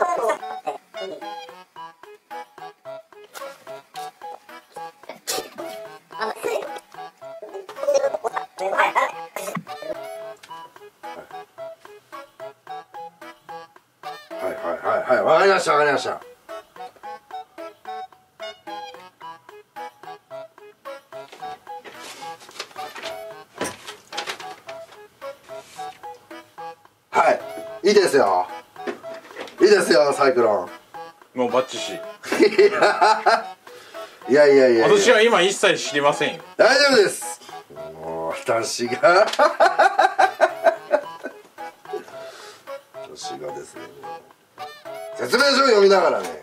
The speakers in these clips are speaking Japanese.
はい、わかりました、わかりました。はい、いいですよ。いいですよ、サイクロン。もうバッチシ。 いや。 私は今一切知りませんよ。 大丈夫です。もう私が私がですね、説明書を読みながらね、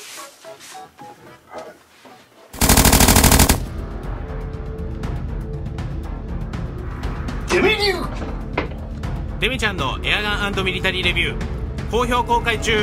はい、 デミちゃんのエアガン&ミリタリーレビュー好評公開中。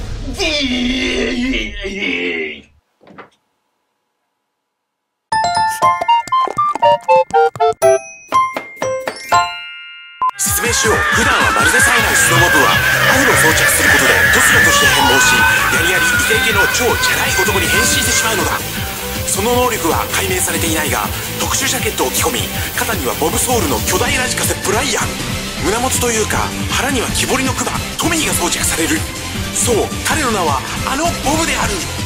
説明しよう。普段はまるで冴えないスノボ部はアフロを装着することでトスラとして変貌し、やりやりイケイケの超チャラい男に変身してしまうのだ。その能力は解明されていないが、特殊ジャケットを着込み、肩にはボブソウルの巨大ラジカセブライアン、胸元というか腹には木彫りのクマトミーが装着される。そう、彼の名はあのボブである。